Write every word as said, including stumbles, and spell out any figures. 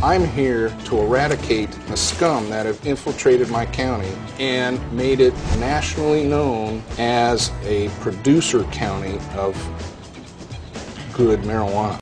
I'm here to eradicate the scum that have infiltrated my county and made it nationally known as a producer county of good marijuana.